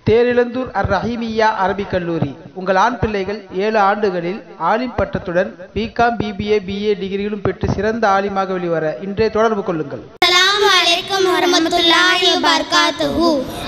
Therizhandur அர்-ரஹீமிய்யா Arabic கல்லூரி. உங்கள் ஆண் பிள்ளைகள் 7 ஆண்டுகளில் ஆலிம் பட்டத்துடன் பிகாம், பிபிஏ, பிஏ டிகிரிகளும் பெற்று சிறந்த ஆலிமாக வெளிவர இன்றே தொடர்பு கொள்ளுங்கள். அஸ்ஸலாமு அலைக்கும் வரஹ்மத்துல்லாஹி வபரகாத்துஹு.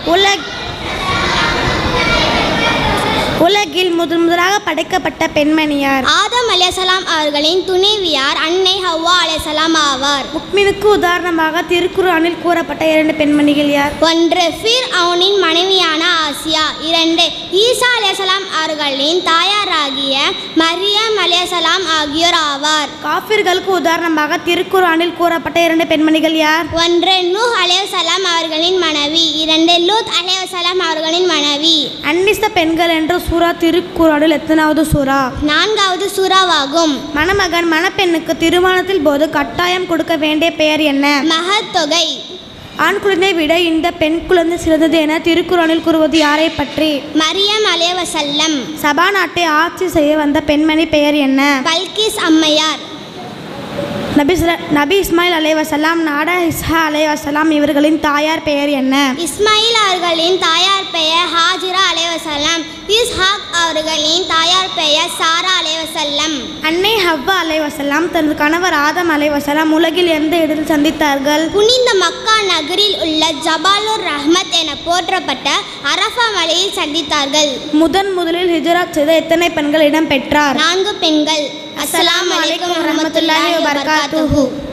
உலகில் முதலாக படைக்கப்பட்ட பெண்மணியார்? ஆதம் அலைஹிஸ்ஸலாம் அவர்களின் துணைவியார் அன்னை ஹவ்வா அலைஹிஸ்ஸலாம் ஆவார். முக்மினுக்கு உதாரணமாக திருக்குர்ஆனில் கூறப்பட்ட 2 பெண்மணிகள் யார்? 1 ஃபிர்அவுனின் மனைவியான ஆசியா. 2 ஈசா அலைஹிஸ்ஸலாம் அவர்களின் தாயாராகிய மரியம் அலைஹிஸ்ஸலாம் ஆகியோர் ஆவார். காஃபிர்களுக்கு உதாரணமாக திருக்குர்ஆனில் கூறப்பட்ட 2 பெண்மணிகள் யார்? 1 நூஹ் அலைஹிஸ்ஸலாம் அவர்களின் மனைவி. 2 லூத் அலைஹிஸ்ஸலாம் அவர்களின் மனைவி. அந்நிச பெண்கள் என்ற சூரா திருக்குர்ஆனில் எத்தனாவது சூரா? 4வது சூறாவாகும். மணமகன் மணப்பெண்ணுக்கு திருமணத்தில் போது கட்டாயம் கொடுக்க வேண்டிய பெயர் என்ன? மகத்தொகை. ஆண் குழந்தை விட இந்த பெண் குழந்தை சிறந்தது என திருக்குர்ஆனில் கூறுவது யாரை பற்றி? மரியம் அலைஹிஸ்ஸலாம். சபா நாட்டை ஆட்சி செய்ய வந்த பெண்மணி பெயர் என்ன? பல்கிஸ் அம்மையார். நபி இஸ்மாயில் அலைஹிஸ்ஸலாம், நாடா இஸ்ஹா அலைஹிஸ்ஸலாம் இவர்களின் தாயார் பெயர் என்ன? இஸ்மாயில் அவர்களின் தாயார் பெயர் ஹாஜிரா அலைஹிஸ்ஸலாம். இஸ்ஹாக் அவர்களின் தாயார் பெயர் சாரா அலைஹிஸ்ஸலாம். அன்னை ஹவ்வா அலைஹிஸ்ஸலாம் தனது கணவர் ஆதம் அலைஹிஸ்ஸலாம் உலகில் எந்த இடத்தில் சந்தித்தார்கள்? புனித மக்கா நகரில் உள்ள ஜபாலுர் ரஹ்மத் என போற்றப்பட்ட அரஃபா மலையில் சந்தித்தார்கள். முதலில் ஹிஜ்ரத் செய்த எத்தனை பெண்கள் இடம் பெற்றார்? 4 பெண்கள். அஸ்ஸலாமு அலைக்கும் வரஹ்மத்துல்லாஹி வபரகாத்துஹு.